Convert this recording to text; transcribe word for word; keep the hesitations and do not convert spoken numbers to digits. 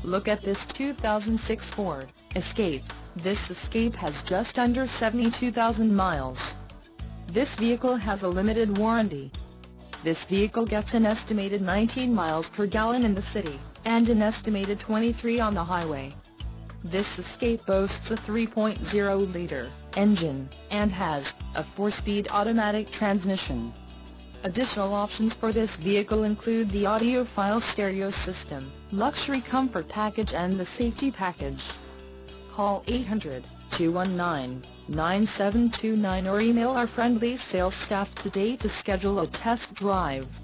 Look at this two thousand six Ford Escape. This Escape has just under seventy-two thousand miles. This vehicle has a limited warranty. This vehicle gets an estimated nineteen miles per gallon in the city, and an estimated twenty-three on the highway. This Escape boasts a three point oh liter engine, and has a four-speed automatic transmission. Additional options for this vehicle include the audiophile stereo system, luxury comfort package and the safety package. Call eight hundred, two one nine, nine seven two nine or email our friendly sales staff today to schedule a test drive.